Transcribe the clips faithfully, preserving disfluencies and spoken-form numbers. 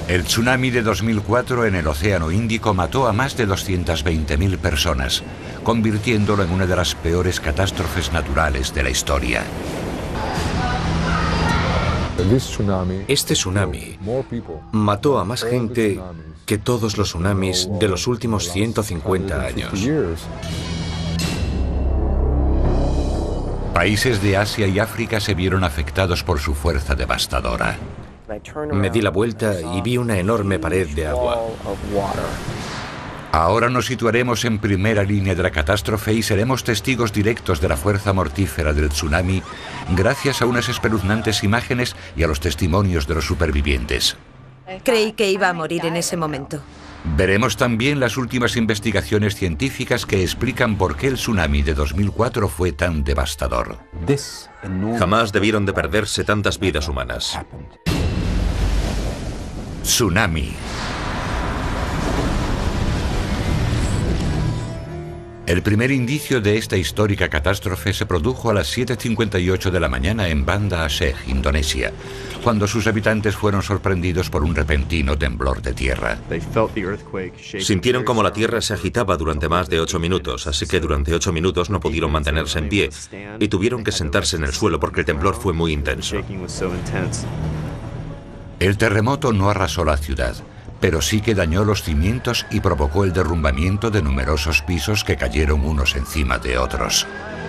El tsunami de dos mil cuatro en el Océano Índico mató a más de doscientas veinte mil personas, convirtiéndolo en una de las peores catástrofes naturales de la historia. Este tsunami mató a más gente que todos los tsunamis de los últimos ciento cincuenta años. Países de Asia y África se vieron afectados por su fuerza devastadora. Me di la vuelta y vi una enorme pared de agua. Ahora nos situaremos en primera línea de la catástrofe y seremos testigos directos de la fuerza mortífera del tsunami gracias a unas espeluznantes imágenes y a los testimonios de los supervivientes. Creí que iba a morir en ese momento. Veremos también las últimas investigaciones científicas que explican por qué el tsunami de dos mil cuatro fue tan devastador. Jamás debieron de perderse tantas vidas humanas. Tsunami. El primer indicio de esta histórica catástrofe se produjo a las siete cincuenta y ocho de la mañana en Banda Aceh, Indonesia, cuando sus habitantes fueron sorprendidos por un repentino temblor de tierra. Sintieron como la tierra se agitaba durante más de ocho minutos, así que durante ocho minutos no pudieron mantenerse en pie y tuvieron que sentarse en el suelo porque el temblor fue muy intenso. El terremoto no arrasó la ciudad, pero sí que dañó los cimientos y provocó el derrumbamiento de numerosos pisos que cayeron unos encima de otros.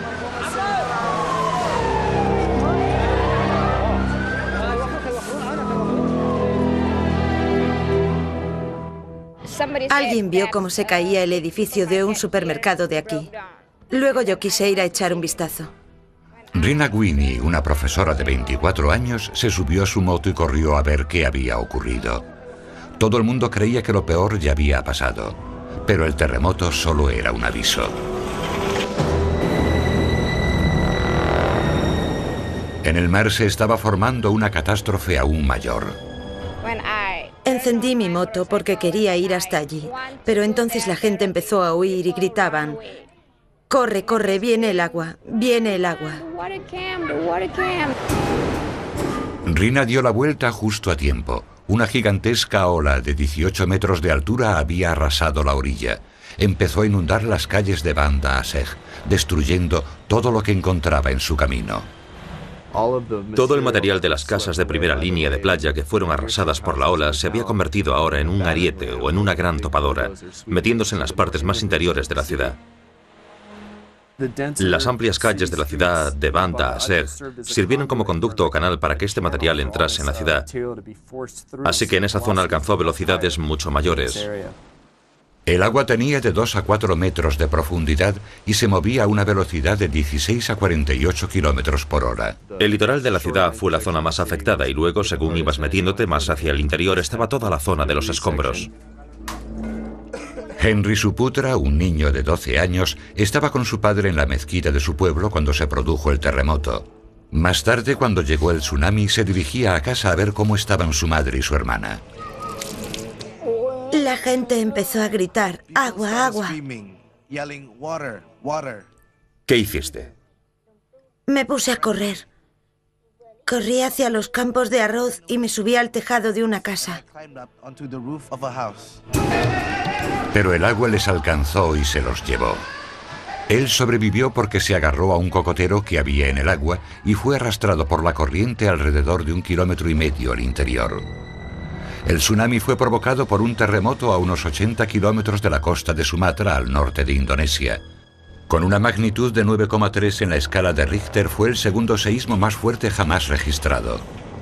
Alguien vio cómo se caía el edificio de un supermercado de aquí. Luego yo quise ir a echar un vistazo. Rina Gwini, una profesora de veinticuatro años, se subió a su moto y corrió a ver qué había ocurrido. Todo el mundo creía que lo peor ya había pasado, pero el terremoto solo era un aviso. En el mar se estaba formando una catástrofe aún mayor. Encendí mi moto porque quería ir hasta allí, pero entonces la gente empezó a huir y gritaban: «Corre, corre, viene el agua, viene el agua». Rina dio la vuelta justo a tiempo. Una gigantesca ola de dieciocho metros de altura había arrasado la orilla. Empezó a inundar las calles de Banda Aceh, destruyendo todo lo que encontraba en su camino. Todo el material de las casas de primera línea de playa que fueron arrasadas por la ola se había convertido ahora en un ariete o en una gran topadora, metiéndose en las partes más interiores de la ciudad. Las amplias calles de la ciudad de Banda Aceh sirvieron como conducto o canal para que este material entrase en la ciudad. Así que en esa zona alcanzó velocidades mucho mayores. El agua tenía de dos a cuatro metros de profundidad y se movía a una velocidad de dieciséis a cuarenta y ocho kilómetros por hora. El litoral de la ciudad fue la zona más afectada y luego, según ibas metiéndote más hacia el interior, estaba toda la zona de los escombros. Henry Suputra, un niño de doce años, estaba con su padre en la mezquita de su pueblo cuando se produjo el terremoto. Más tarde, cuando llegó el tsunami, se dirigía a casa a ver cómo estaban su madre y su hermana. La gente empezó a gritar: «¡Agua, agua!». ¿Qué hiciste? Me puse a correr. Corrí hacia los campos de arroz y me subí al tejado de una casa. Pero el agua les alcanzó y se los llevó. Él sobrevivió porque se agarró a un cocotero que había en el agua y fue arrastrado por la corriente alrededor de un kilómetro y medio al interior. El tsunami fue provocado por un terremoto a unos ochenta kilómetros de la costa de Sumatra, al norte de Indonesia. Con una magnitud de nueve coma tres en la escala de Richter, fue el segundo seísmo más fuerte jamás registrado.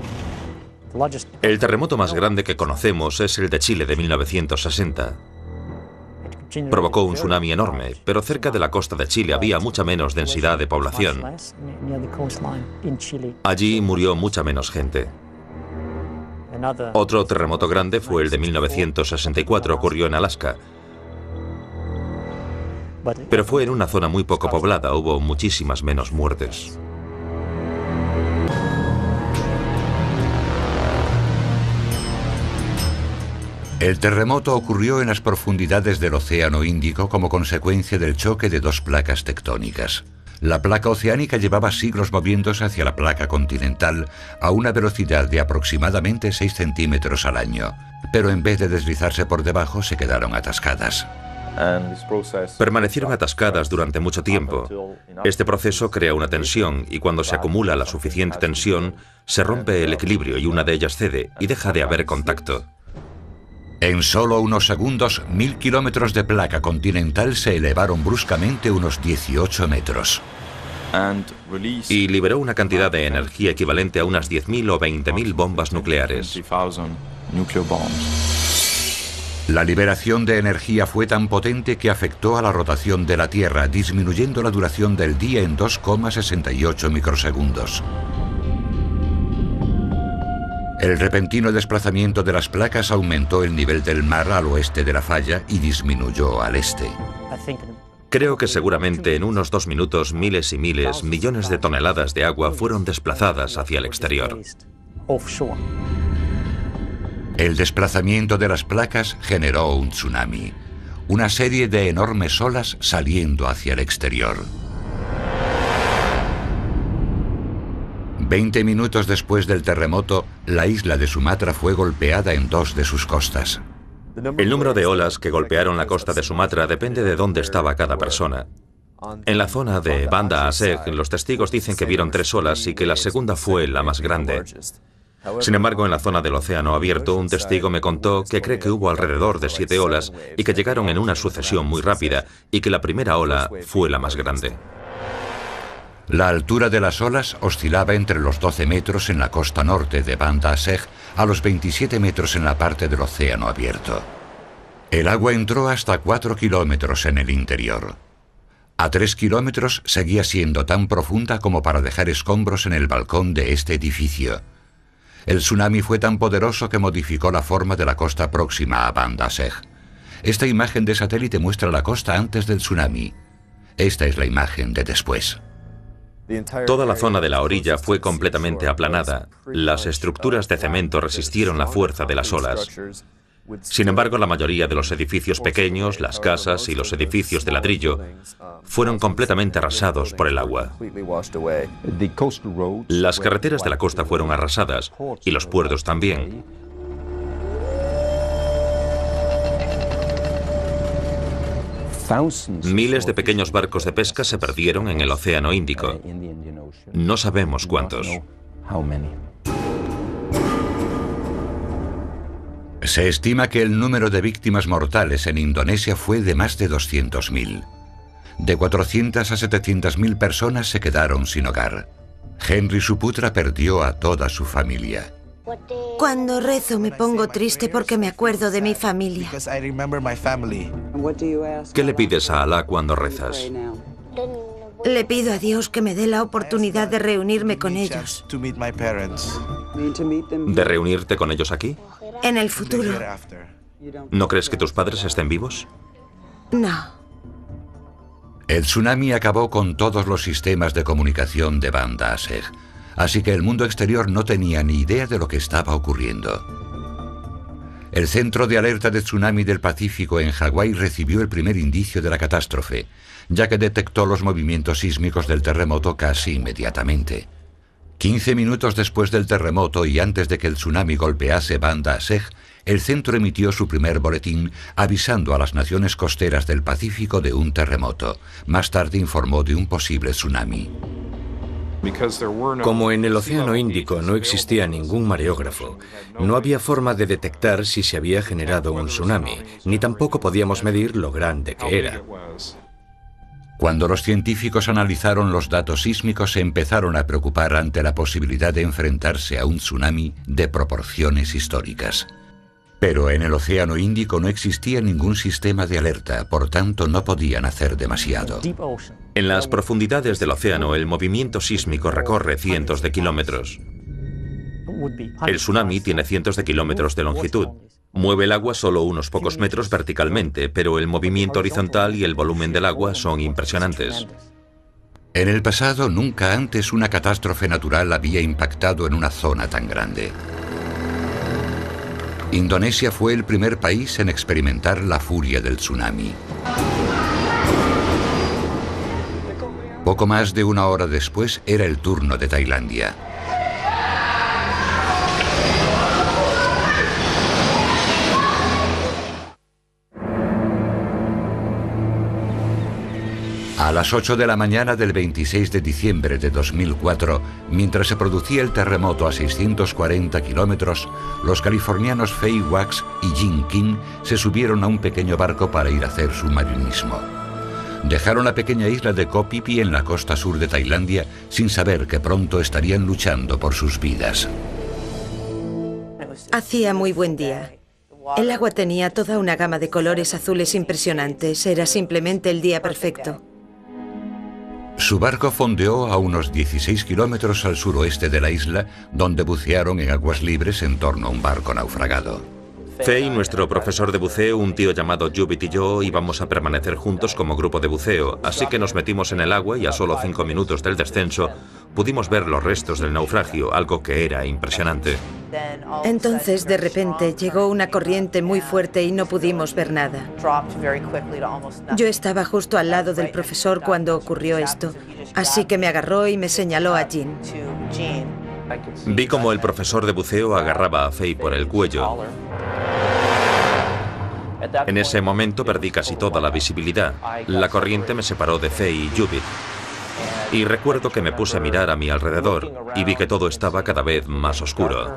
El terremoto más grande que conocemos es el de Chile de mil novecientos sesenta. Provocó un tsunami enorme, pero cerca de la costa de Chile había mucha menos densidad de población. Allí murió mucha menos gente. Otro terremoto grande fue el de mil novecientos sesenta y cuatro, ocurrió en Alaska. Pero fue en una zona muy poco poblada, hubo muchísimas menos muertes. El terremoto ocurrió en las profundidades del Océano Índico como consecuencia del choque de dos placas tectónicas. La placa oceánica llevaba siglos moviéndose hacia la placa continental a una velocidad de aproximadamente seis centímetros al año, pero en vez de deslizarse por debajo se quedaron atascadas. Permanecieron atascadas durante mucho tiempo. Este proceso crea una tensión y cuando se acumula la suficiente tensión, se rompe el equilibrio y una de ellas cede y deja de haber contacto. En solo unos segundos, mil kilómetros de placa continental se elevaron bruscamente unos dieciocho metros. Y liberó una cantidad de energía equivalente a unas diez mil o veinte mil bombas nucleares. La liberación de energía fue tan potente que afectó a la rotación de la Tierra, disminuyendo la duración del día en dos coma sesenta y ocho microsegundos. El repentino desplazamiento de las placas aumentó el nivel del mar al oeste de la falla y disminuyó al este. Creo que seguramente en unos dos minutos miles y miles, millones de toneladas de agua fueron desplazadas hacia el exterior. El desplazamiento de las placas generó un tsunami, una serie de enormes olas saliendo hacia el exterior. Veinte minutos después del terremoto, la isla de Sumatra fue golpeada en dos de sus costas. El número de olas que golpearon la costa de Sumatra depende de dónde estaba cada persona. En la zona de Banda Aceh, los testigos dicen que vieron tres olas y que la segunda fue la más grande. Sin embargo, en la zona del océano abierto, un testigo me contó que cree que hubo alrededor de siete olas y que llegaron en una sucesión muy rápida y que la primera ola fue la más grande. La altura de las olas oscilaba entre los doce metros en la costa norte de Banda Aceh a los veintisiete metros en la parte del océano abierto. El agua entró hasta cuatro kilómetros en el interior. A tres kilómetros seguía siendo tan profunda como para dejar escombros en el balcón de este edificio. El tsunami fue tan poderoso que modificó la forma de la costa próxima a Banda Aceh. Esta imagen de satélite muestra la costa antes del tsunami. Esta es la imagen de después. Toda la zona de la orilla fue completamente aplanada. Las estructuras de cemento resistieron la fuerza de las olas. Sin embargo, la mayoría de los edificios pequeños, las casas y los edificios de ladrillo fueron completamente arrasados por el agua. Las carreteras de la costa fueron arrasadas y los puertos también. Miles de pequeños barcos de pesca se perdieron en el Océano Índico. No sabemos cuántos. Se estima que el número de víctimas mortales en Indonesia fue de más de doscientos mil. De cuatrocientas a setecientas mil personas se quedaron sin hogar. Henry Suputra perdió a toda su familia. Cuando rezo me pongo triste porque me acuerdo de mi familia. ¿Qué le pides a Alá cuando rezas? Le pido a Dios que me dé la oportunidad de reunirme con ellos. ¿De reunirte con ellos aquí? En el futuro. ¿No crees que tus padres estén vivos? No. El tsunami acabó con todos los sistemas de comunicación de Banda Aceh, así que el mundo exterior no tenía ni idea de lo que estaba ocurriendo. El Centro de Alerta de Tsunami del Pacífico en Hawái recibió el primer indicio de la catástrofe, ya que detectó los movimientos sísmicos del terremoto casi inmediatamente. quince minutos después del terremoto y antes de que el tsunami golpease Banda Aceh, el centro emitió su primer boletín avisando a las naciones costeras del Pacífico de un terremoto. Más tarde informó de un posible tsunami. Como en el Océano Índico no existía ningún mareógrafo, no había forma de detectar si se había generado un tsunami, ni tampoco podíamos medir lo grande que era. Cuando los científicos analizaron los datos sísmicos, se empezaron a preocupar ante la posibilidad de enfrentarse a un tsunami de proporciones históricas. Pero en el Océano Índico no existía ningún sistema de alerta, por tanto no podían hacer demasiado. En las profundidades del océano, el movimiento sísmico recorre cientos de kilómetros. El tsunami tiene cientos de kilómetros de longitud. Mueve el agua solo unos pocos metros verticalmente, pero el movimiento horizontal y el volumen del agua son impresionantes. En el pasado, nunca antes una catástrofe natural había impactado en una zona tan grande. Indonesia fue el primer país en experimentar la furia del tsunami. Poco más de una hora después era el turno de Tailandia. A las ocho de la mañana del veintiséis de diciembre de dos mil cuatro, mientras se producía el terremoto a seiscientos cuarenta kilómetros, los californianos Fei Wax y Jin King se subieron a un pequeño barco para ir a hacer submarinismo. Dejaron la pequeña isla de Koh Phi Phi en la costa sur de Tailandia sin saber que pronto estarían luchando por sus vidas. Hacía muy buen día. El agua tenía toda una gama de colores azules impresionantes. Era simplemente el día perfecto. Su barco fondeó a unos dieciséis kilómetros al suroeste de la isla, donde bucearon en aguas libres en torno a un barco naufragado. Fei, nuestro profesor de buceo, un tío llamado Jubit y yo íbamos a permanecer juntos como grupo de buceo, así que nos metimos en el agua y a solo cinco minutos del descenso pudimos ver los restos del naufragio, algo que era impresionante. Entonces, de repente, llegó una corriente muy fuerte y no pudimos ver nada. Yo estaba justo al lado del profesor cuando ocurrió esto, así que me agarró y me señaló a Jin. Vi como el profesor de buceo agarraba a Fei por el cuello. En ese momento perdí casi toda la visibilidad. La corriente me separó de Fei y Jubit. Y recuerdo que me puse a mirar a mi alrededor y vi que todo estaba cada vez más oscuro.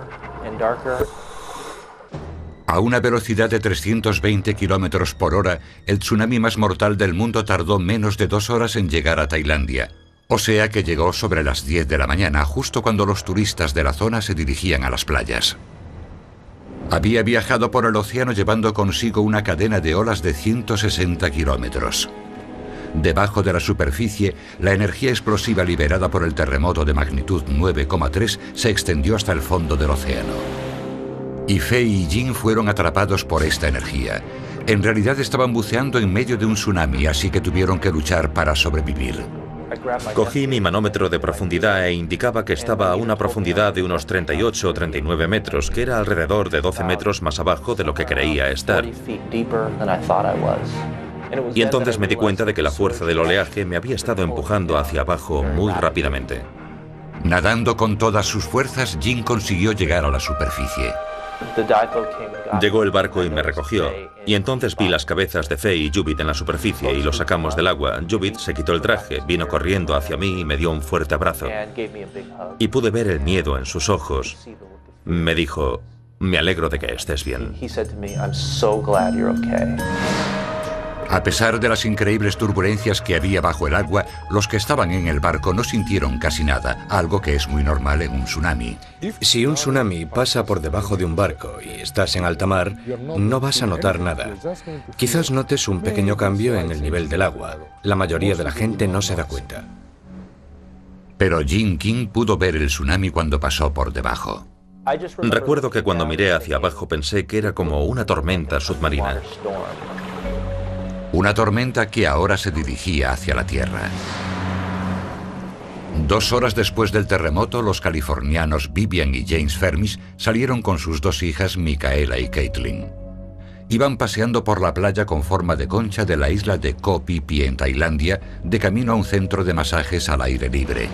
A una velocidad de trescientos veinte kilómetros por hora, el tsunami más mortal del mundo tardó menos de dos horas en llegar a Tailandia. O sea que llegó sobre las diez de la mañana, justo cuando los turistas de la zona se dirigían a las playas. Había viajado por el océano llevando consigo una cadena de olas de ciento sesenta kilómetros. Debajo de la superficie, la energía explosiva liberada por el terremoto de magnitud nueve coma tres se extendió hasta el fondo del océano. Y Fei y Jin fueron atrapados por esta energía. En realidad estaban buceando en medio de un tsunami, así que tuvieron que luchar para sobrevivir. Cogí mi manómetro de profundidad e indicaba que estaba a una profundidad de unos treinta y ocho o treinta y nueve metros, que era alrededor de doce metros más abajo de lo que creía estar. Y entonces me di cuenta de que la fuerza del oleaje me había estado empujando hacia abajo muy rápidamente. Nadando con todas sus fuerzas, Jin consiguió llegar a la superficie. Llegó el barco y me recogió, y entonces vi las cabezas de Fei y Jubit en la superficie y los sacamos del agua. Jubit se quitó el traje, vino corriendo hacia mí y me dio un fuerte abrazo. Y pude ver el miedo en sus ojos. Me dijo, me alegro de que estés bien. A pesar de las increíbles turbulencias que había bajo el agua, los que estaban en el barco no sintieron casi nada, algo que es muy normal en un tsunami. Si un tsunami pasa por debajo de un barco y estás en alta mar, no vas a notar nada. Quizás notes un pequeño cambio en el nivel del agua. La mayoría de la gente no se da cuenta. Pero Jin King pudo ver el tsunami cuando pasó por debajo. Recuerdo que cuando miré hacia abajo pensé que era como una tormenta submarina. Una tormenta que ahora se dirigía hacia la Tierra. Dos horas después del terremoto, los californianos Vivian y James Fermis salieron con sus dos hijas, Micaela y Caitlin. Iban paseando por la playa con forma de concha de la isla de Koh Phi Phi en Tailandia, de camino a un centro de masajes al aire libre.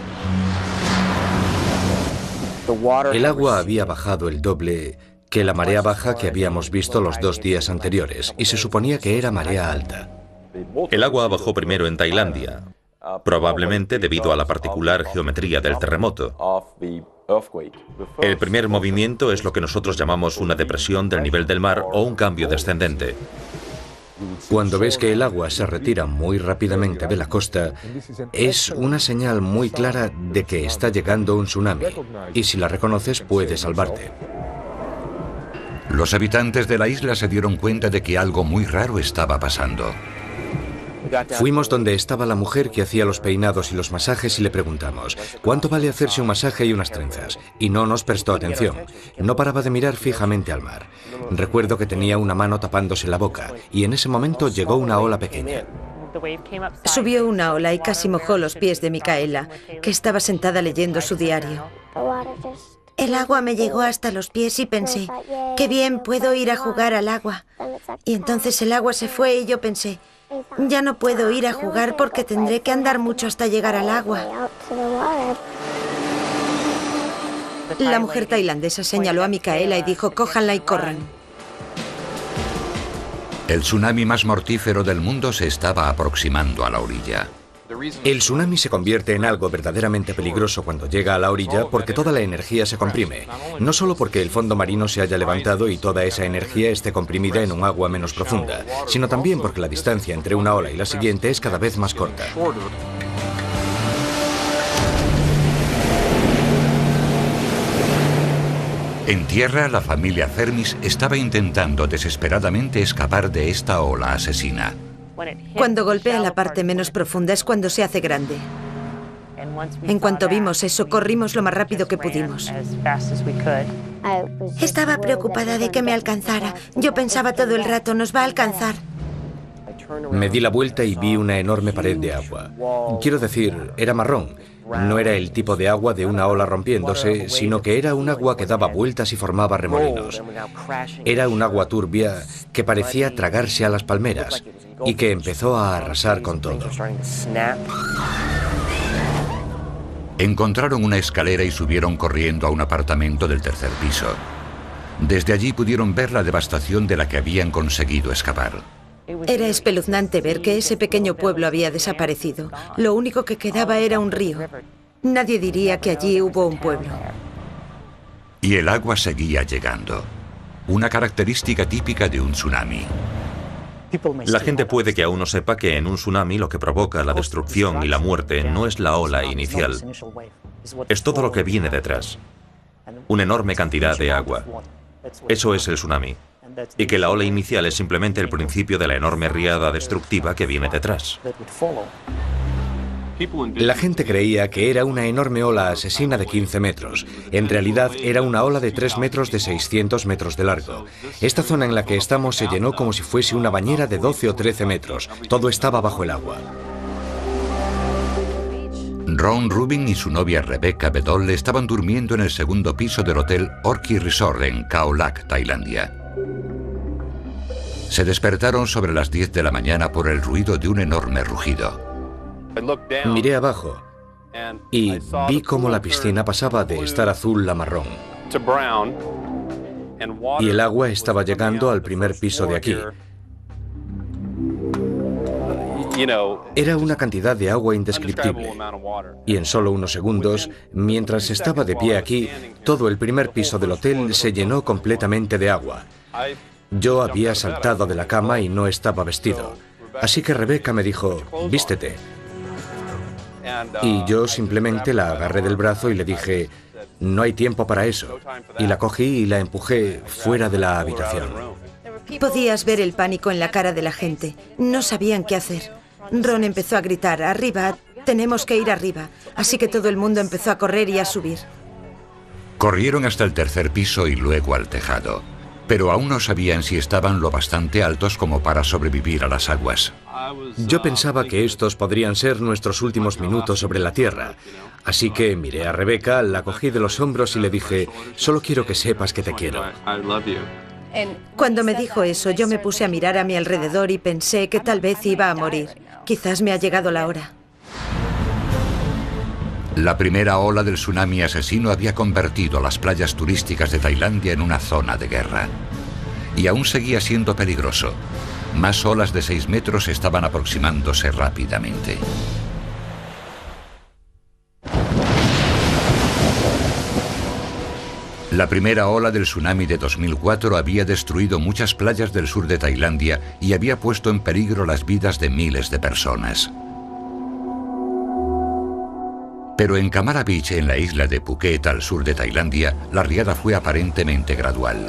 El agua había bajado el doble que la marea baja que habíamos visto los dos días anteriores, y se suponía que era marea alta. El agua bajó primero en Tailandia, probablemente debido a la particular geometría del terremoto. El primer movimiento es lo que nosotros llamamos una depresión del nivel del mar o un cambio descendente. Cuando ves que el agua se retira muy rápidamente de la costa, es una señal muy clara de que está llegando un tsunami, y si la reconoces puedes salvarte. Los habitantes de la isla se dieron cuenta de que algo muy raro estaba pasando. Fuimos donde estaba la mujer que hacía los peinados y los masajes y le preguntamos, ¿cuánto vale hacerse un masaje y unas trenzas? Y no nos prestó atención. No paraba de mirar fijamente al mar. Recuerdo que tenía una mano tapándose la boca y en ese momento llegó una ola pequeña. Subió una ola y casi mojó los pies de Micaela, que estaba sentada leyendo su diario. El agua me llegó hasta los pies y pensé, qué bien, puedo ir a jugar al agua. Y entonces el agua se fue y yo pensé, Ya no puedo ir a jugar porque tendré que andar mucho hasta llegar al agua. La mujer tailandesa señaló a Micaela y dijo, cójanla y corran. El tsunami más mortífero del mundo se estaba aproximando a la orilla. El tsunami se convierte en algo verdaderamente peligroso cuando llega a la orilla porque toda la energía se comprime. No solo porque el fondo marino se haya levantado y toda esa energía esté comprimida en un agua menos profunda, sino también porque la distancia entre una ola y la siguiente es cada vez más corta. En tierra, la familia Fermis estaba intentando desesperadamente escapar de esta ola asesina. Cuando golpea la parte menos profunda es cuando se hace grande. En cuanto vimos eso, corrimos lo más rápido que pudimos. Estaba preocupada de que me alcanzara. Yo pensaba todo el rato, nos va a alcanzar. Me di la vuelta y vi una enorme pared de agua. Quiero decir, era marrón. No era el tipo de agua de una ola rompiéndose, sino que era un agua que daba vueltas y formaba remolinos. Era un agua turbia que parecía tragarse a las palmeras y que empezó a arrasar con todo. Encontraron una escalera y subieron corriendo a un apartamento del tercer piso. Desde allí pudieron ver la devastación de la que habían conseguido escapar. Era espeluznante ver que ese pequeño pueblo había desaparecido. Lo único que quedaba era un río. Nadie diría que allí hubo un pueblo. Y el agua seguía llegando. Una característica típica de un tsunami. La gente puede que aún no sepa que en un tsunami lo que provoca la destrucción y la muerte no es la ola inicial. Es todo lo que viene detrás. Una enorme cantidad de agua. Eso es el tsunami. Y que la ola inicial es simplemente el principio de la enorme riada destructiva que viene detrás. La gente creía que era una enorme ola asesina de quince metros. En realidad era una ola de tres metros de seiscientos metros de largo. Esta zona en la que estamos se llenó como si fuese una bañera de doce o trece metros. Todo estaba bajo el agua. Ron Rubin y su novia Rebecca Bedol estaban durmiendo en el segundo piso del hotel Orchid Resort en Khao Lak, Tailandia. Se despertaron sobre las diez de la mañana por el ruido de un enorme rugido. Miré abajo y vi cómo la piscina pasaba de estar azul a marrón. Y el agua estaba llegando al primer piso de aquí. Era una cantidad de agua indescriptible. Y en solo unos segundos, mientras estaba de pie aquí, todo el primer piso del hotel se llenó completamente de agua. Yo había saltado de la cama y no estaba vestido. Así que Rebeca me dijo, vístete. Y yo simplemente la agarré del brazo y le dije, no hay tiempo para eso. Y la cogí y la empujé fuera de la habitación. Podías ver el pánico en la cara de la gente. No sabían qué hacer. Ron empezó a gritar, arriba, tenemos que ir arriba. Así que todo el mundo empezó a correr y a subir. Corrieron hasta el tercer piso y luego al tejado. Pero aún no sabían si estaban lo bastante altos como para sobrevivir a las aguas. Yo pensaba que estos podrían ser nuestros últimos minutos sobre la tierra. Así que miré a Rebeca, la cogí de los hombros y le dije, solo quiero que sepas que te quiero. Cuando me dijo eso, yo me puse a mirar a mi alrededor y pensé que tal vez iba a morir. Quizás me ha llegado la hora. La primera ola del tsunami asesino había convertido las playas turísticas de Tailandia en una zona de guerra. Y aún seguía siendo peligroso. Más olas de seis metros estaban aproximándose rápidamente. La primera ola del tsunami de dos mil cuatro había destruido muchas playas del sur de Tailandia y había puesto en peligro las vidas de miles de personas. Pero en Kamara Beach, en la isla de Phuket, al sur de Tailandia, la riada fue aparentemente gradual.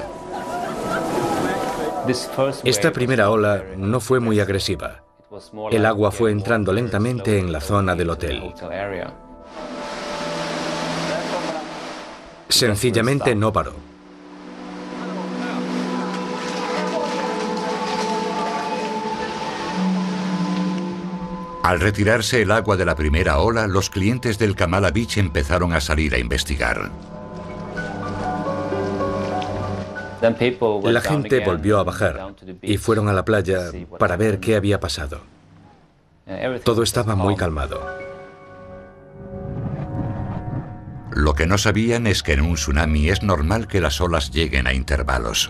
Esta primera ola no fue muy agresiva. El agua fue entrando lentamente en la zona del hotel. Sencillamente no paró. Al retirarse el agua de la primera ola, los clientes del Kamala Beach empezaron a salir a investigar. La gente volvió a bajar y fueron a la playa para ver qué había pasado. Todo estaba muy calmado. Lo que no sabían es que en un tsunami es normal que las olas lleguen a intervalos.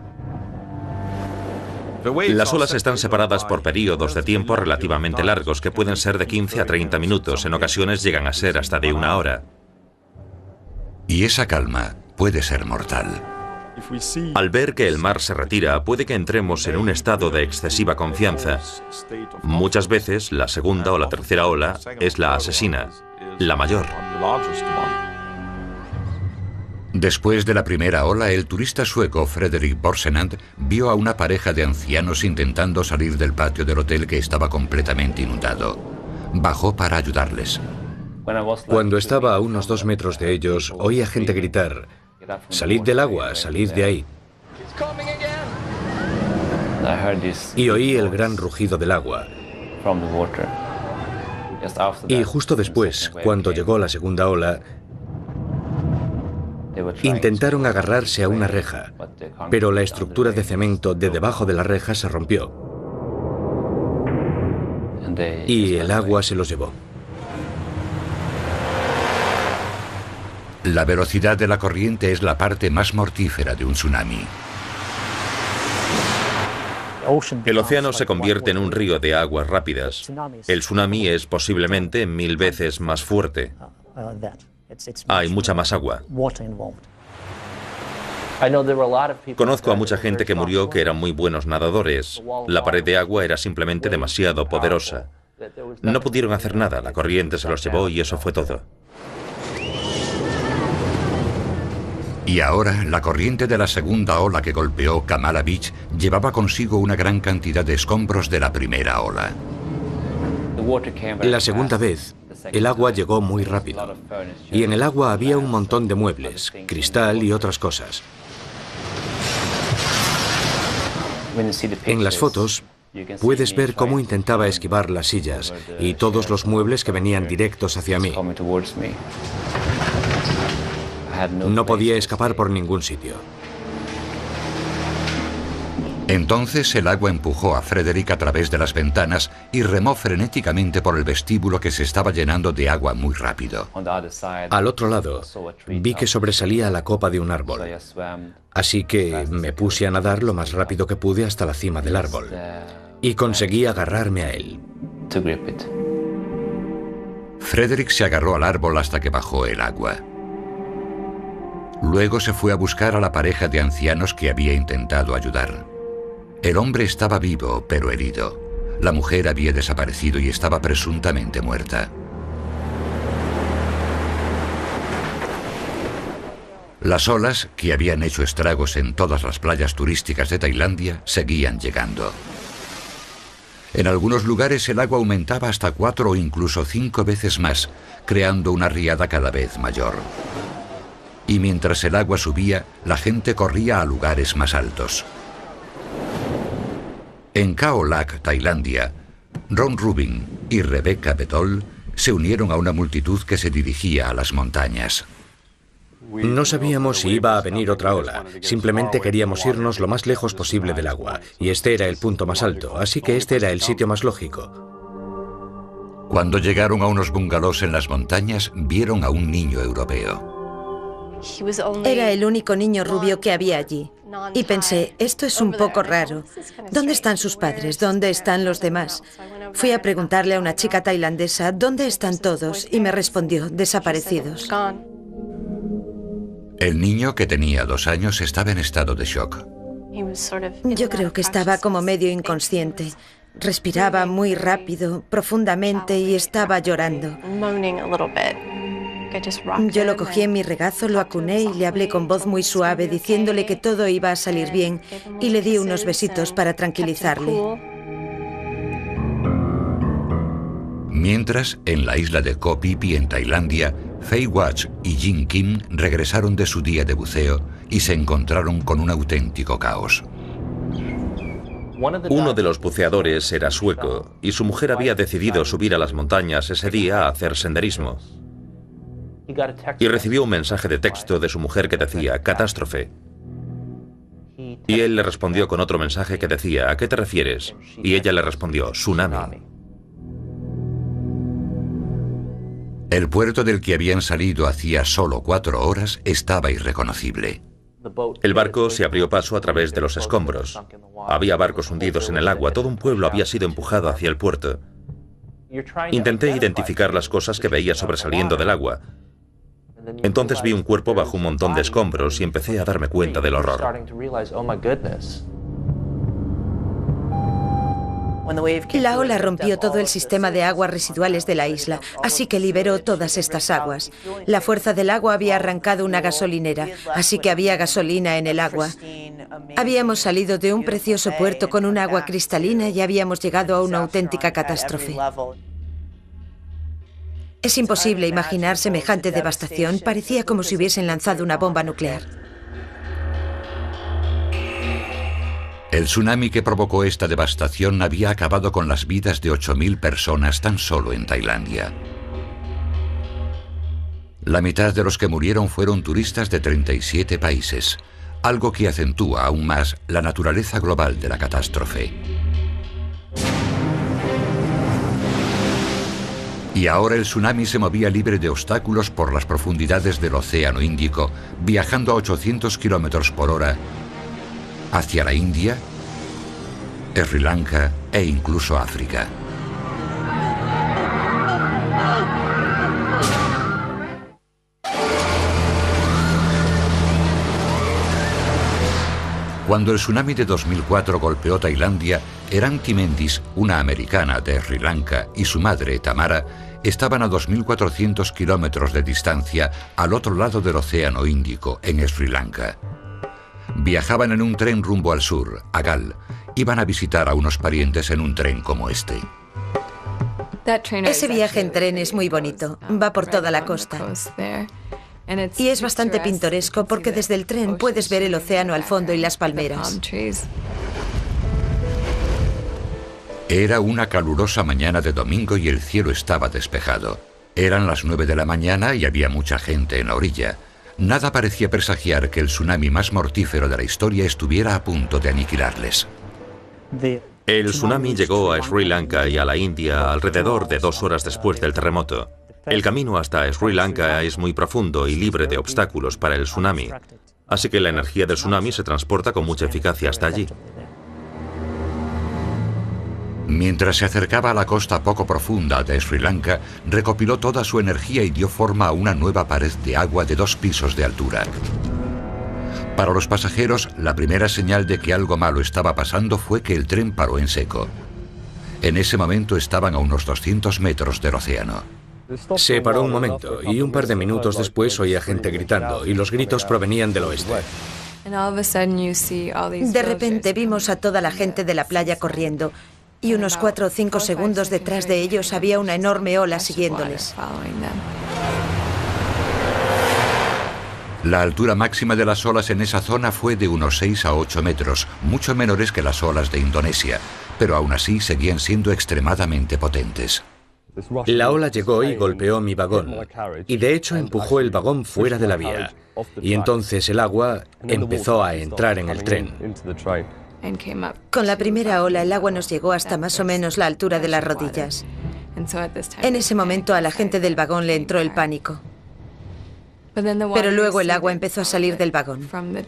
Las olas están separadas por periodos de tiempo relativamente largos, que pueden ser de quince a treinta minutos, en ocasiones llegan a ser hasta de una hora. Y esa calma puede ser mortal. Al ver que el mar se retira, puede que entremos en un estado de excesiva confianza. Muchas veces, la segunda o la tercera ola es la asesina, la mayor. Después de la primera ola, el turista sueco Fredrik Borsenand vio a una pareja de ancianos intentando salir del patio del hotel que estaba completamente inundado. Bajó para ayudarles. Cuando estaba a unos dos metros de ellos, oí a gente gritar: «Salid del agua, salid de ahí». Y oí el gran rugido del agua. Y justo después, cuando llegó la segunda ola, intentaron agarrarse a una reja, pero la estructura de cemento de debajo de la reja se rompió. Y el agua se los llevó. La velocidad de la corriente es la parte más mortífera de un tsunami. El océano se convierte en un río de aguas rápidas. El tsunami es posiblemente mil veces más fuerte. Hay mucha más agua. Conozco a mucha gente que murió que eran muy buenos nadadores. La pared de agua era simplemente demasiado poderosa. No pudieron hacer nada, la corriente se los llevó y eso fue todo. Y ahora, la corriente de la segunda ola que golpeó Kamala Beach llevaba consigo una gran cantidad de escombros de la primera ola. La segunda vez, el agua llegó muy rápido. Y en el agua había un montón de muebles, cristal y otras cosas. En las fotos, puedes ver cómo intentaba esquivar las sillas y todos los muebles que venían directos hacia mí. No podía escapar por ningún sitio. Entonces el agua empujó a Fredrik a través de las ventanas y remó frenéticamente por el vestíbulo que se estaba llenando de agua muy rápido. Al otro lado, vi que sobresalía la copa de un árbol. Así que me puse a nadar lo más rápido que pude hasta la cima del árbol. Y conseguí agarrarme a él. Fredrik se agarró al árbol hasta que bajó el agua. Luego se fue a buscar a la pareja de ancianos que había intentado ayudar. El hombre estaba vivo, pero herido. La mujer había desaparecido y estaba presuntamente muerta. Las olas, que habían hecho estragos en todas las playas turísticas de Tailandia, seguían llegando. En algunos lugares el agua aumentaba hasta cuatro o incluso cinco veces más, creando una riada cada vez mayor. Y mientras el agua subía, la gente corría a lugares más altos. En Khao Lak, Tailandia, Ron Rubin y Rebecca Betol se unieron a una multitud que se dirigía a las montañas. No sabíamos si iba a venir otra ola, simplemente queríamos irnos lo más lejos posible del agua, y este era el punto más alto, así que este era el sitio más lógico. Cuando llegaron a unos bungalows en las montañas, vieron a un niño europeo. Era el único niño rubio que había allí. Y pensé, esto es un poco raro. ¿Dónde están sus padres? ¿Dónde están los demás? Fui a preguntarle a una chica tailandesa, ¿dónde están todos? Y me respondió, desaparecidos. El niño, que tenía dos años, estaba en estado de shock. Yo creo que estaba como medio inconsciente. Respiraba muy rápido, profundamente, y estaba llorando. Yo lo cogí en mi regazo, lo acuné y le hablé con voz muy suave, diciéndole que todo iba a salir bien, y le di unos besitos para tranquilizarle. Mientras, en la isla de Koh Phi Phi, en Tailandia, Faye Watch y Jin Kim regresaron de su día de buceo y se encontraron con un auténtico caos. Uno de los buceadores era sueco y su mujer había decidido subir a las montañas ese día a hacer senderismo. Y recibió un mensaje de texto de su mujer que decía, catástrofe. Y él le respondió con otro mensaje que decía, ¿a qué te refieres? Y ella le respondió, tsunami. El puerto del que habían salido hacía solo cuatro horas estaba irreconocible. El barco se abrió paso a través de los escombros. Había barcos hundidos en el agua, todo un pueblo había sido empujado hacia el puerto. Intenté identificar las cosas que veía sobresaliendo del agua. Entonces vi un cuerpo bajo un montón de escombros y empecé a darme cuenta del horror. La ola rompió todo el sistema de aguas residuales de la isla, así que liberó todas estas aguas. La fuerza del agua había arrancado una gasolinera, así que había gasolina en el agua. Habíamos salido de un precioso puerto con un agua cristalina y habíamos llegado a una auténtica catástrofe. Es imposible imaginar semejante devastación. Parecía como si hubiesen lanzado una bomba nuclear. El tsunami que provocó esta devastación había acabado con las vidas de ocho mil personas tan solo en Tailandia. La mitad de los que murieron fueron turistas de treinta y siete países, algo que acentúa aún más la naturaleza global de la catástrofe. Y ahora el tsunami se movía libre de obstáculos por las profundidades del Océano Índico, viajando a ochocientos kilómetros por hora hacia la India, Sri Lanka e incluso África. Cuando el tsunami de dos mil cuatro golpeó Tailandia, Eranti Mendis, una americana de Sri Lanka, y su madre, Tamara, estaban a dos mil cuatrocientos kilómetros de distancia al otro lado del Océano Índico, en Sri Lanka. Viajaban en un tren rumbo al sur, a Gal. Iban a visitar a unos parientes en un tren como este. Ese viaje en tren es muy bonito. Va por toda la costa. Y es bastante pintoresco porque desde el tren puedes ver el océano al fondo y las palmeras. Era una calurosa mañana de domingo y el cielo estaba despejado. Eran las nueve de la mañana y había mucha gente en la orilla. Nada parecía presagiar que el tsunami más mortífero de la historia estuviera a punto de aniquilarles. El tsunami llegó a Sri Lanka y a la India alrededor de dos horas después del terremoto. El camino hasta Sri Lanka es muy profundo y libre de obstáculos para el tsunami, así que la energía del tsunami se transporta con mucha eficacia hasta allí. Mientras se acercaba a la costa poco profunda de Sri Lanka, recopiló toda su energía y dio forma a una nueva pared de agua de dos pisos de altura. Para los pasajeros, la primera señal de que algo malo estaba pasando fue que el tren paró en seco. En ese momento estaban a unos doscientos metros del océano. Se paró un momento y un par de minutos después oía gente gritando y los gritos provenían del oeste. De repente vimos a toda la gente de la playa corriendo y unos cuatro o cinco segundos detrás de ellos había una enorme ola siguiéndoles. La altura máxima de las olas en esa zona fue de unos seis a ocho metros, mucho menores que las olas de Indonesia, pero aún así seguían siendo extremadamente potentes. La ola llegó y golpeó mi vagón, y de hecho empujó el vagón fuera de la vía, y entonces el agua empezó a entrar en el tren. Con la primera ola el agua nos llegó hasta más o menos la altura de las rodillas. En ese momento a la gente del vagón le entró el pánico. Pero luego el agua empezó a salir del vagón.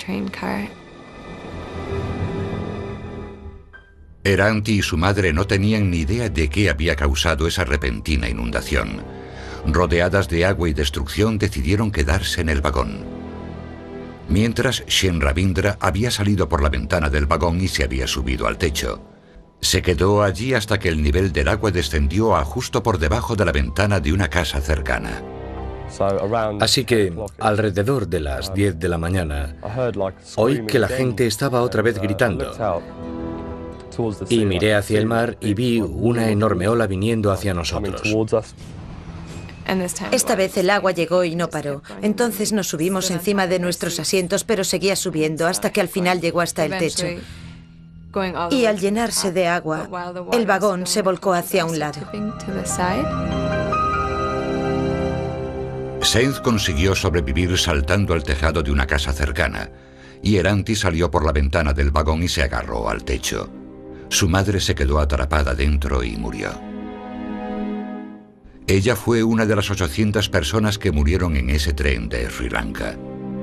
Eranti y su madre no tenían ni idea de qué había causado esa repentina inundación. Rodeadas de agua y destrucción, decidieron quedarse en el vagón. Mientras, Shen Ravindra había salido por la ventana del vagón y se había subido al techo. Se quedó allí hasta que el nivel del agua descendió a justo por debajo de la ventana de una casa cercana. Así que, alrededor de las diez de la mañana, oí que la gente estaba otra vez gritando. Y miré hacia el mar y vi una enorme ola viniendo hacia nosotros. Esta vez el agua llegó y no paró. Entonces nos subimos encima de nuestros asientos, pero seguía subiendo hasta que al final llegó hasta el techo. Y al llenarse de agua, el vagón se volcó hacia un lado. Sainz consiguió sobrevivir saltando al tejado de una casa cercana, y Eranti salió por la ventana del vagón y se agarró al techo. Su madre se quedó atrapada dentro y murió. Ella fue una de las ochocientas personas que murieron en ese tren de Sri Lanka.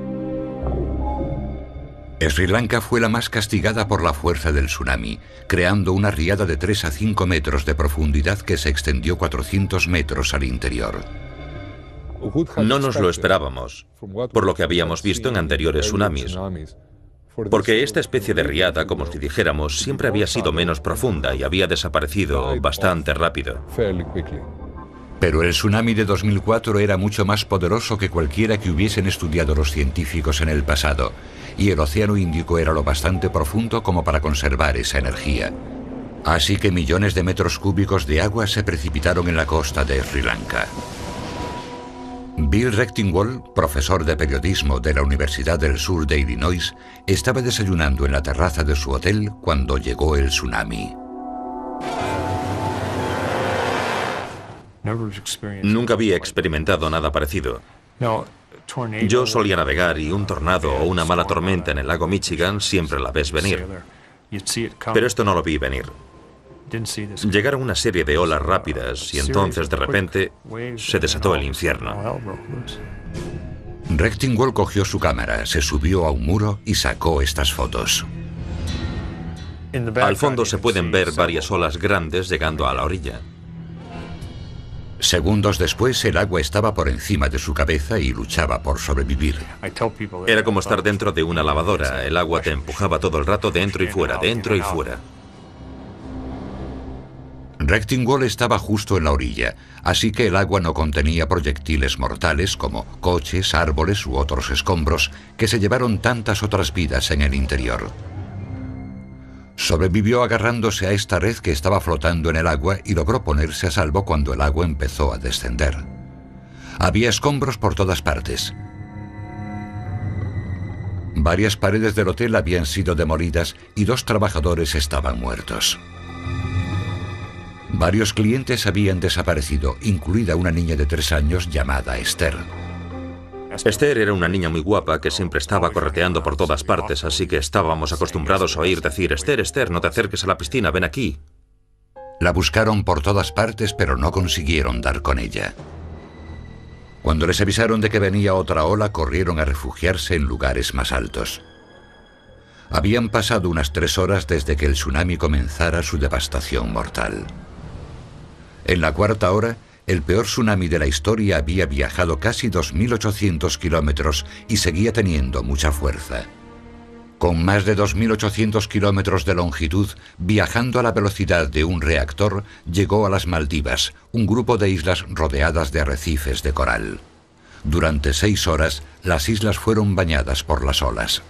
Sri Lanka fue la más castigada por la fuerza del tsunami, creando una riada de tres a cinco metros de profundidad que se extendió cuatrocientos metros al interior. No nos lo esperábamos, por lo que habíamos visto en anteriores tsunamis, porque esta especie de riada, como si dijéramos, siempre había sido menos profunda y había desaparecido bastante rápido. Pero el tsunami de dos mil cuatro era mucho más poderoso que cualquiera que hubiesen estudiado los científicos en el pasado, y el Océano Índico era lo bastante profundo como para conservar esa energía. Así que millones de metros cúbicos de agua se precipitaron en la costa de Sri Lanka. Bill Rectingwall, profesor de periodismo de la Universidad del Sur de Illinois, estaba desayunando en la terraza de su hotel cuando llegó el tsunami. Nunca había experimentado nada parecido. Yo solía navegar y un tornado o una mala tormenta en el lago Michigan siempre la ves venir. Pero esto no lo vi venir. Llegaron una serie de olas rápidas y entonces de repente se desató el infierno. Rectingwall cogió su cámara, se subió a un muro y sacó estas fotos. Al fondo se pueden ver varias olas grandes llegando a la orilla. Segundos después, el agua estaba por encima de su cabeza y luchaba por sobrevivir. Era como estar dentro de una lavadora. El agua te empujaba todo el rato dentro y fuera, dentro y fuera. Rectingwall estaba justo en la orilla, así que el agua no contenía proyectiles mortales como coches, árboles u otros escombros que se llevaron tantas otras vidas en el interior. Sobrevivió agarrándose a esta red que estaba flotando en el agua y logró ponerse a salvo cuando el agua empezó a descender. Había escombros por todas partes. Varias paredes del hotel habían sido demolidas y dos trabajadores estaban muertos. Varios clientes habían desaparecido, incluida una niña de tres años llamada Esther. Esther era una niña muy guapa que siempre estaba correteando por todas partes, así que estábamos acostumbrados a oír decir: Esther, Esther, no te acerques a la piscina, ven aquí. La buscaron por todas partes, pero no consiguieron dar con ella. Cuando les avisaron de que venía otra ola, corrieron a refugiarse en lugares más altos. Habían pasado unas tres horas desde que el tsunami comenzara su devastación mortal. En la cuarta hora, el peor tsunami de la historia había viajado casi dos mil ochocientos kilómetros y seguía teniendo mucha fuerza. Con más de dos mil ochocientos kilómetros de longitud, viajando a la velocidad de un reactor, llegó a las Maldivas, un grupo de islas rodeadas de arrecifes de coral. Durante seis horas, las islas fueron bañadas por las olas.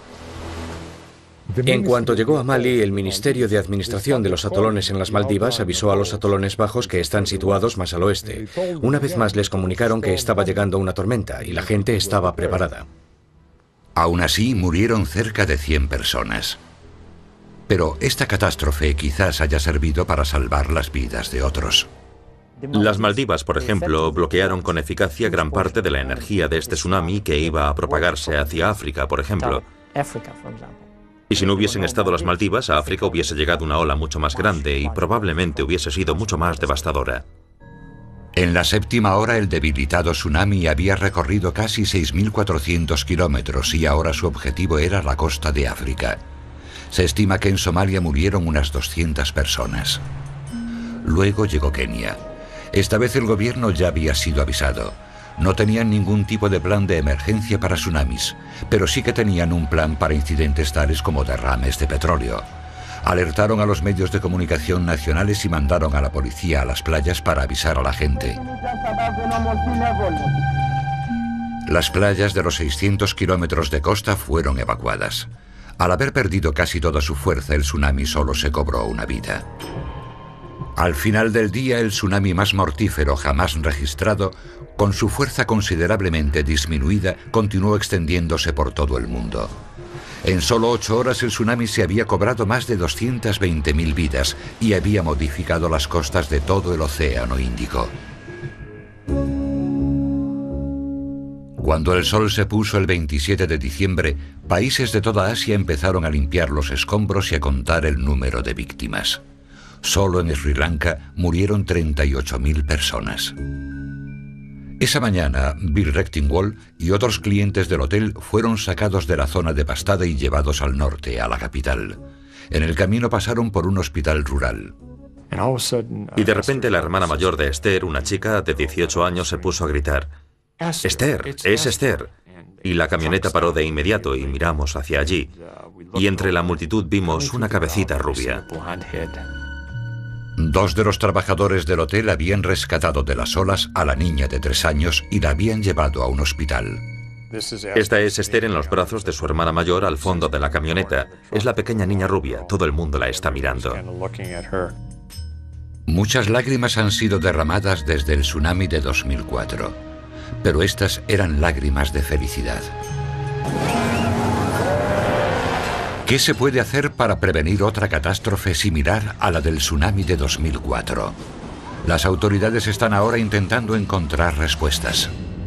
En cuanto llegó a Mali, el Ministerio de Administración de los Atolones en las Maldivas avisó a los atolones bajos que están situados más al oeste. Una vez más les comunicaron que estaba llegando una tormenta y la gente estaba preparada. Aún así, murieron cerca de cien personas. Pero esta catástrofe quizás haya servido para salvar las vidas de otros. Las Maldivas, por ejemplo, bloquearon con eficacia gran parte de la energía de este tsunami que iba a propagarse hacia África, por ejemplo. Y si no hubiesen estado las Maldivas, a África hubiese llegado una ola mucho más grande y probablemente hubiese sido mucho más devastadora. En la séptima hora, el debilitado tsunami había recorrido casi seis mil cuatrocientos kilómetros y ahora su objetivo era la costa de África. Se estima que en Somalia murieron unas doscientas personas. Luego llegó Kenia. Esta vez el gobierno ya había sido avisado. No tenían ningún tipo de plan de emergencia para tsunamis, pero sí que tenían un plan para incidentes tales como derrames de petróleo. Alertaron a los medios de comunicación nacionales y mandaron a la policía a las playas para avisar a la gente. Las playas de los seiscientos kilómetros de costa fueron evacuadas. Al haber perdido casi toda su fuerza, el tsunami solo se cobró una vida. Al final del día, el tsunami más mortífero jamás registrado, con su fuerza considerablemente disminuida, continuó extendiéndose por todo el mundo. En solo ocho horas el tsunami se había cobrado más de doscientas veinte mil vidas y había modificado las costas de todo el Océano Índico. Cuando el sol se puso el veintisiete de diciembre, países de toda Asia empezaron a limpiar los escombros y a contar el número de víctimas. Solo en Sri Lanka murieron treinta y ocho mil personas. Esa mañana, Bill Rectingwall y otros clientes del hotel fueron sacados de la zona devastada y llevados al norte, a la capital. En el camino pasaron por un hospital rural. Y de repente la hermana mayor de Esther, una chica de dieciocho años, se puso a gritar: «Esther, es Esther». Y la camioneta paró de inmediato y miramos hacia allí. Y entre la multitud vimos una cabecita rubia. Dos de los trabajadores del hotel habían rescatado de las olas a la niña de tres años y la habían llevado a un hospital. Esta es Esther en los brazos de su hermana mayor al fondo de la camioneta. Es la pequeña niña rubia. Todo el mundo la está mirando. Muchas lágrimas han sido derramadas desde el tsunami de dos mil cuatro, pero estas eran lágrimas de felicidad. ¿Qué se puede hacer para prevenir otra catástrofe similar a la del tsunami de dos mil cuatro? Las autoridades están ahora intentando encontrar respuestas.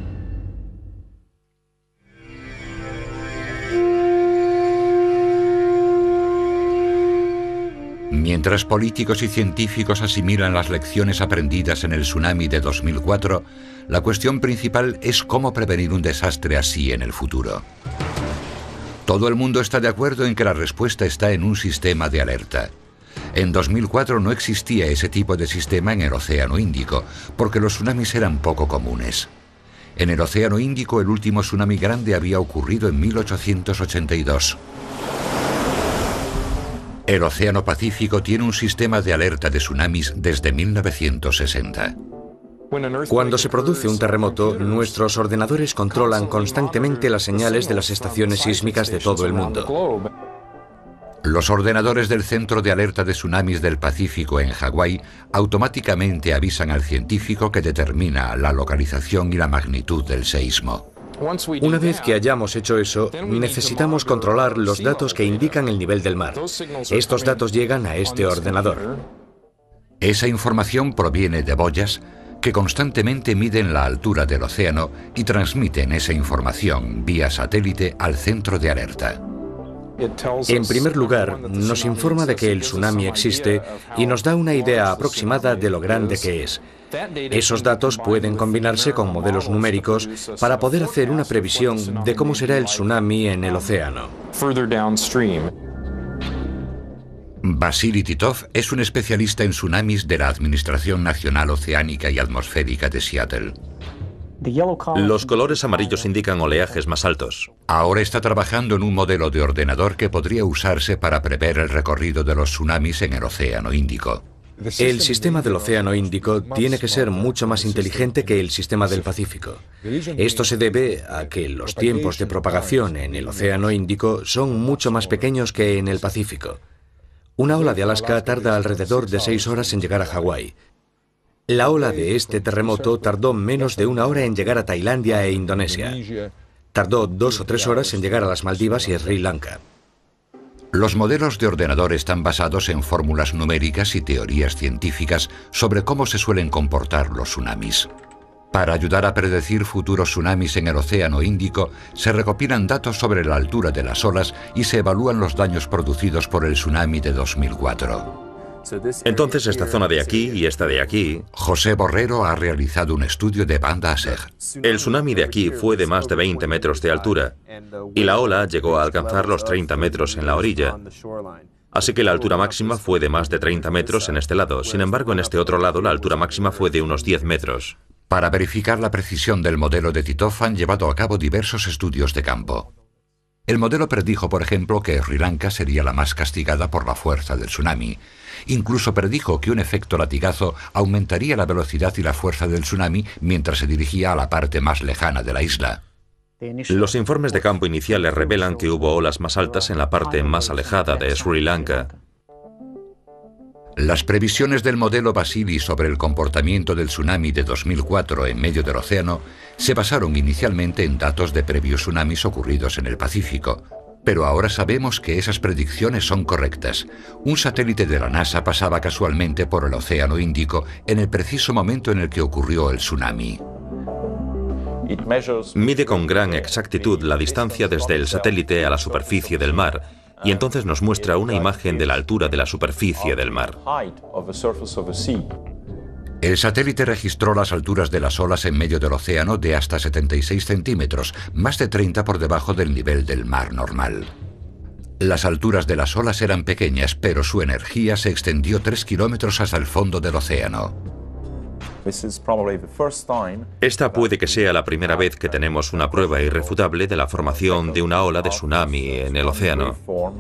Mientras políticos y científicos asimilan las lecciones aprendidas en el tsunami de dos mil cuatro, la cuestión principal es cómo prevenir un desastre así en el futuro. Todo el mundo está de acuerdo en que la respuesta está en un sistema de alerta. En dos mil cuatro no existía ese tipo de sistema en el Océano Índico, porque los tsunamis eran poco comunes. En el Océano Índico el último tsunami grande había ocurrido en mil ochocientos ochenta y dos. El Océano Pacífico tiene un sistema de alerta de tsunamis desde mil novecientos sesenta. Cuando se produce un terremoto, nuestros ordenadores controlan constantemente las señales de las estaciones sísmicas de todo el mundo. Los ordenadores del Centro de Alerta de Tsunamis del Pacífico en Hawái automáticamente avisan al científico que determina la localización y la magnitud del seísmo. Una vez que hayamos hecho eso, necesitamos controlar los datos que indican el nivel del mar. Estos datos llegan a este ordenador. Esa información proviene de boyas que constantemente miden la altura del océano y transmiten esa información vía satélite al centro de alerta. En primer lugar, nos informa de que el tsunami existe y nos da una idea aproximada de lo grande que es. Esos datos pueden combinarse con modelos numéricos para poder hacer una previsión de cómo será el tsunami en el océano. Vasily Titov es un especialista en tsunamis de la Administración Nacional Oceánica y Atmosférica de Seattle. Los colores amarillos indican oleajes más altos. Ahora está trabajando en un modelo de ordenador que podría usarse para prever el recorrido de los tsunamis en el Océano Índico. El sistema del Océano Índico tiene que ser mucho más inteligente que el sistema del Pacífico. Esto se debe a que los tiempos de propagación en el Océano Índico son mucho más pequeños que en el Pacífico. Una ola de Alaska tarda alrededor de seis horas en llegar a Hawái. La ola de este terremoto tardó menos de una hora en llegar a Tailandia e Indonesia. Tardó dos o tres horas en llegar a las Maldivas y Sri Lanka. Los modelos de ordenador están basados en fórmulas numéricas y teorías científicas sobre cómo se suelen comportar los tsunamis. Para ayudar a predecir futuros tsunamis en el Océano Índico, se recopilan datos sobre la altura de las olas y se evalúan los daños producidos por el tsunami de dos mil cuatro. Entonces esta zona de aquí y esta de aquí... José Borrero ha realizado un estudio de banda Aseg. El tsunami de aquí fue de más de veinte metros de altura y la ola llegó a alcanzar los treinta metros en la orilla. Así que la altura máxima fue de más de treinta metros en este lado. Sin embargo, en este otro lado la altura máxima fue de unos diez metros. Para verificar la precisión del modelo de Titov han llevado a cabo diversos estudios de campo. El modelo predijo, por ejemplo, que Sri Lanka sería la más castigada por la fuerza del tsunami. Incluso predijo que un efecto latigazo aumentaría la velocidad y la fuerza del tsunami mientras se dirigía a la parte más lejana de la isla. Los informes de campo iniciales revelan que hubo olas más altas en la parte más alejada de Sri Lanka. Las previsiones del modelo Vasily sobre el comportamiento del tsunami de dos mil cuatro en medio del océano se basaron inicialmente en datos de previos tsunamis ocurridos en el Pacífico. Pero ahora sabemos que esas predicciones son correctas. Un satélite de la NASA pasaba casualmente por el Océano Índico en el preciso momento en el que ocurrió el tsunami. Mide con gran exactitud la distancia desde el satélite a la superficie del mar y entonces nos muestra una imagen de la altura de la superficie del mar. El satélite registró las alturas de las olas en medio del océano de hasta setenta y seis centímetros, más de treinta por debajo del nivel del mar normal. Las alturas de las olas eran pequeñas, pero su energía se extendió tres kilómetros hasta el fondo del océano. Esta puede que sea la primera vez que tenemos una prueba irrefutable de la formación de una ola de tsunami en el océano.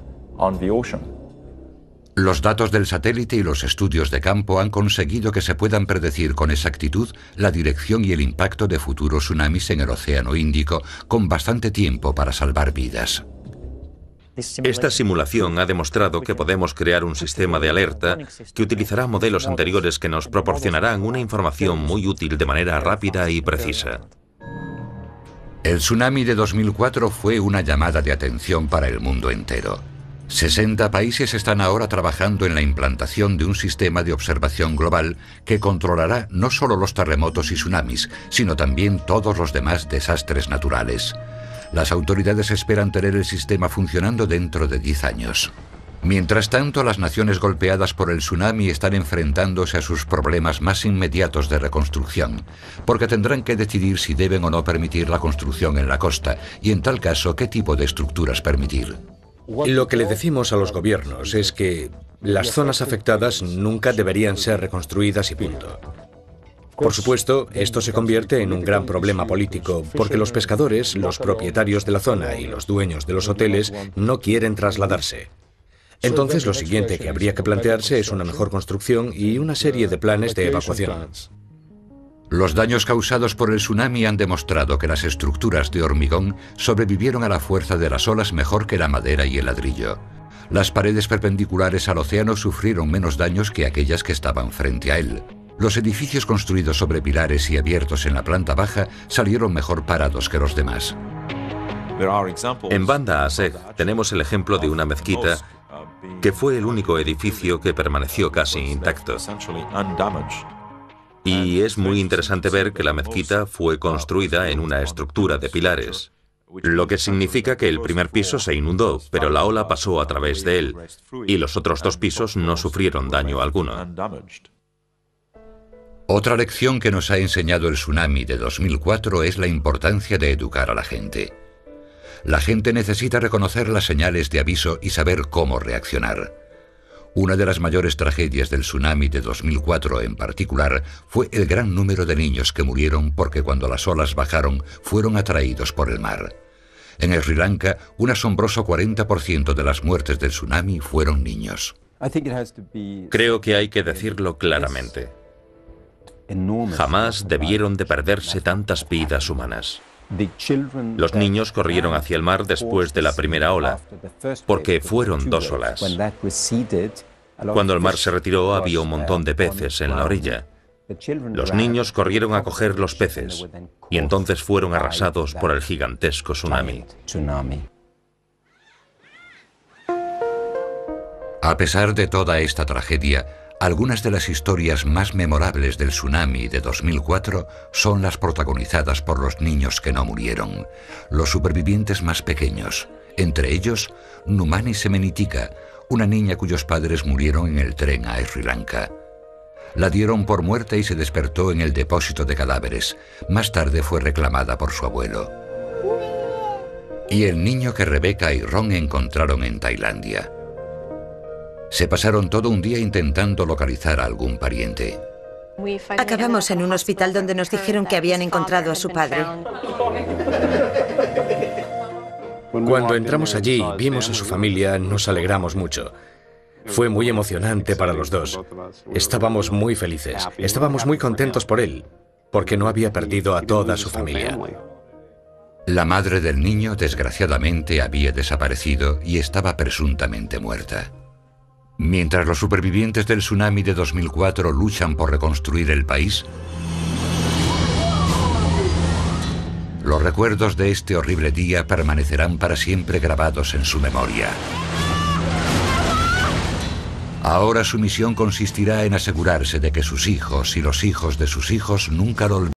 Los datos del satélite y los estudios de campo han conseguido que se puedan predecir con exactitud la dirección y el impacto de futuros tsunamis en el Océano Índico con bastante tiempo para salvar vidas. Esta simulación ha demostrado que podemos crear un sistema de alerta que utilizará modelos anteriores que nos proporcionarán una información muy útil de manera rápida y precisa. El tsunami de dos mil cuatro fue una llamada de atención para el mundo entero. sesenta países están ahora trabajando en la implantación de un sistema de observación global que controlará no solo los terremotos y tsunamis, sino también todos los demás desastres naturales. Las autoridades esperan tener el sistema funcionando dentro de diez años. Mientras tanto, las naciones golpeadas por el tsunami están enfrentándose a sus problemas más inmediatos de reconstrucción, porque tendrán que decidir si deben o no permitir la construcción en la costa, y en tal caso, qué tipo de estructuras permitir. Lo que le decimos a los gobiernos es que las zonas afectadas nunca deberían ser reconstruidas y punto. Por supuesto, esto se convierte en un gran problema político, porque los pescadores, los propietarios de la zona y los dueños de los hoteles no quieren trasladarse. Entonces, lo siguiente que habría que plantearse es una mejor construcción y una serie de planes de evacuación. Los daños causados por el tsunami han demostrado que las estructuras de hormigón sobrevivieron a la fuerza de las olas mejor que la madera y el ladrillo. Las paredes perpendiculares al océano sufrieron menos daños que aquellas que estaban frente a él. Los edificios construidos sobre pilares y abiertos en la planta baja salieron mejor parados que los demás. En Banda Aceh tenemos el ejemplo de una mezquita que fue el único edificio que permaneció casi intacto. Y es muy interesante ver que la mezquita fue construida en una estructura de pilares, lo que significa que el primer piso se inundó, pero la ola pasó a través de él, y los otros dos pisos no sufrieron daño alguno. Otra lección que nos ha enseñado el tsunami de dos mil cuatro es la importancia de educar a la gente. La gente necesita reconocer las señales de aviso y saber cómo reaccionar. Una de las mayores tragedias del tsunami de dos mil cuatro en particular fue el gran número de niños que murieron porque cuando las olas bajaron fueron atraídos por el mar. En Sri Lanka, un asombroso cuarenta por ciento de las muertes del tsunami fueron niños. Creo que hay que decirlo claramente. Jamás debieron de perderse tantas vidas humanas. Los niños corrieron hacia el mar después de la primera ola, porque fueron dos olas. Cuando el mar se retiró había un montón de peces en la orilla. Los niños corrieron a coger los peces y entonces fueron arrasados por el gigantesco tsunami. A pesar de toda esta tragedia, algunas de las historias más memorables del tsunami de dos mil cuatro son las protagonizadas por los niños que no murieron, los supervivientes más pequeños, entre ellos Numani Semenitika, una niña cuyos padres murieron en el tren a Sri Lanka. La dieron por muerta y se despertó en el depósito de cadáveres. Más tarde fue reclamada por su abuelo. Y el niño que Rebecca y Ron encontraron en Tailandia. Se pasaron todo un día intentando localizar a algún pariente. Acabamos en un hospital donde nos dijeron que habían encontrado a su padre. Cuando entramos allí y vimos a su familia, nos alegramos mucho. Fue muy emocionante para los dos. Estábamos muy felices. Estábamos muy contentos por él, porque no había perdido a toda su familia. La madre del niño, desgraciadamente, había desaparecido y estaba presuntamente muerta. Mientras los supervivientes del tsunami de dos mil cuatro luchan por reconstruir el país, los recuerdos de este horrible día permanecerán para siempre grabados en su memoria. Ahora su misión consistirá en asegurarse de que sus hijos y los hijos de sus hijos nunca lo olviden.